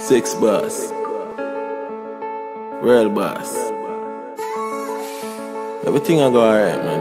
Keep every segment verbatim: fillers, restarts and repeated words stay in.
Six boss, real boss. Everything I go alright, man.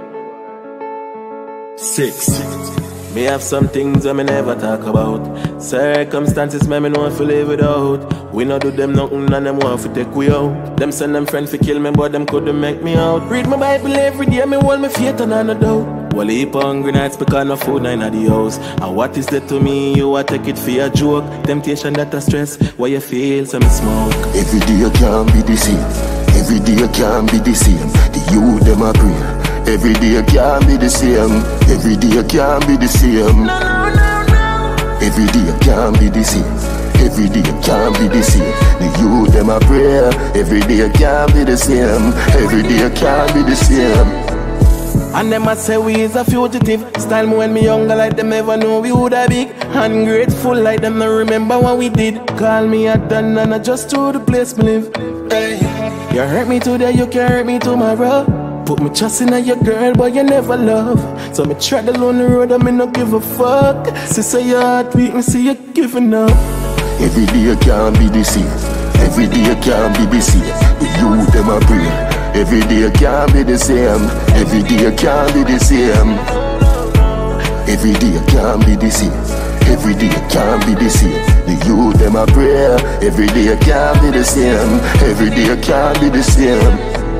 Six. Me have some things I me never talk about. Circumstances me me know if we live without. We no do them nothing and them want to take we out. Them send them friends to kill me but them couldn't make me out. Read my Bible every day, me hold my faith and I no doubt. Well, heap hungry nights because no food in the house. And what is that to me? You a take it for a joke. Temptation that a stress, why you feel some smoke. Every day can't be the same. Every day can't be the same. The youth them a pray. Every day can't be the same. Every day can't be the same. No, no, no, no. Every day can't be the same. Every day can't be the same. The youth them a pray. Every day can't be the same. Every day can't be the same. And them a say we is a fugitive. Style me when me younger like them never know we woulda big. Ungrateful like them no remember what we did. Call me a done and I just to the place me live. Hey. You hurt me today, you can hurt me tomorrow. Put me trust in your girl, but you never love. So me tread along the road and me no give a fuck. Sister, your heart weak, me see you giving up. Every day can't be the same. Every day can't be the same. The youth them a pray. Every day can't be the same. Every day can't be the same. Every day can't be the same. Every day can't be the same. The youth them a pray. Every day can't be the same. Every day can't be the same.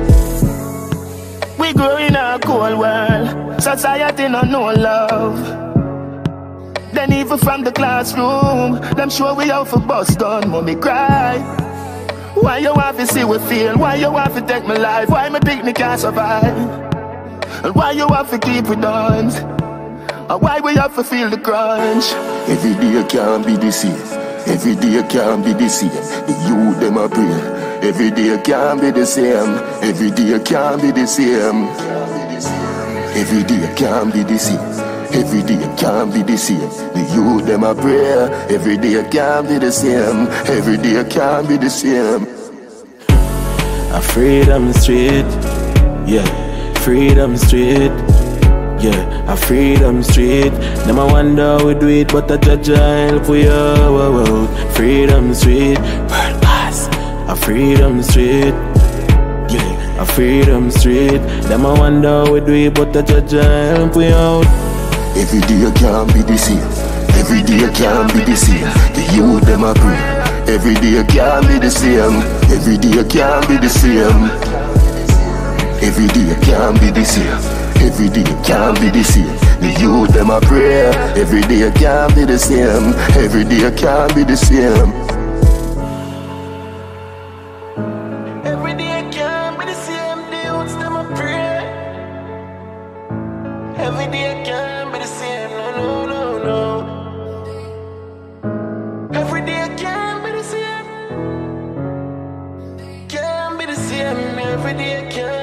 We grow in a cold world. Society no know love. Then even from the classroom, them sure we out for bust down, mommy cry. Why you have to see we feel? Why you have to take my life? Why my picnic can't survive? And why you have to keep it on? And why we have to feel the crunch? Every day can't be the same. Every day can't be the same. The youth them a pray. Every day can't be the same. Every day can't be the same. Every day can't be the same. Every day can't be the same. The youth them a pray. Every day can't be the same. Every day can't be the same. A freedom street, yeah. Freedom street, yeah. A freedom street. Them I wonder how we do it, but I judge I help we out. Freedom street, world class. A freedom street, yeah. A freedom street. Them I wonder how we do it, but I judge I help we out. Every day can't be the same. Every day can't be the same. The youth them a pray. Every day can't be the same. Every day can't be the same. Every day can't be the same. Every day can't be the same. The youth them a pray. Every day can't be the same. Every day can't be the same. Every day can't be the same. The youths them a pray. Every day can't be the same. No, no, no, no. Every day can't be the same. Can't be the same. Every day can't.